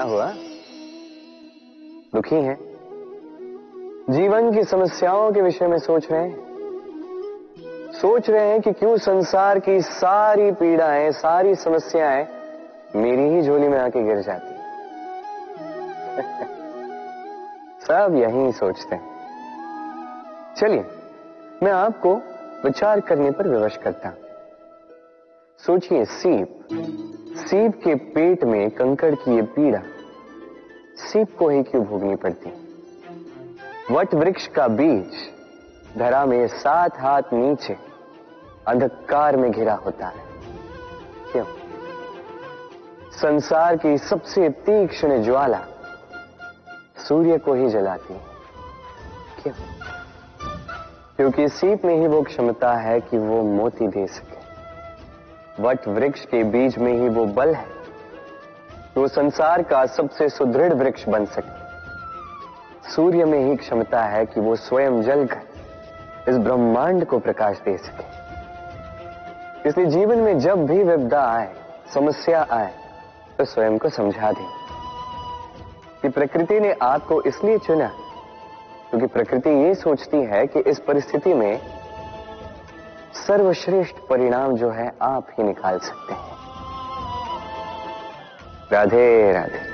क्या हुआ? दुखी हैं? जीवन की समस्याओं के विषय में सोच रहे हैं? सोच रहे हैं कि क्यों संसार की सारी पीड़ाएं, सारी समस्याएं मेरी ही झोली में आके गिर जाती हैं। सब यही सोचते हैं। चलिए, मैं आपको विचार करने पर विवश करता हूं। सोचिए, सीप के पेट में कंकड़ की ये पीड़ा सीप को ही क्यों भोगनी पड़ती? वट वृक्ष का बीज धरा में 7 हाथ नीचे अंधकार में घिरा होता है, क्यों? संसार की सबसे तीक्ष्ण ज्वाला सूर्य को ही जलाती है, क्यों? क्योंकि सीप में ही वो क्षमता है कि वो मोती दे सके। वट वृक्ष के बीज में ही वो बल है कि वो संसार का सबसे सुदृढ़ वृक्ष बन सके। सूर्य में ही क्षमता है कि वो स्वयं जलकर इस ब्रह्मांड को प्रकाश दे सके। इसलिए जीवन में जब भी विपदा आए, समस्या आए, तो स्वयं को समझा दें कि प्रकृति ने आपको इसलिए चुना क्योंकि प्रकृति ये सोचती है कि इस परिस्थिति में सर्वश्रेष्ठ परिणाम जो है आप ही निकाल सकते हैं। राधे राधे।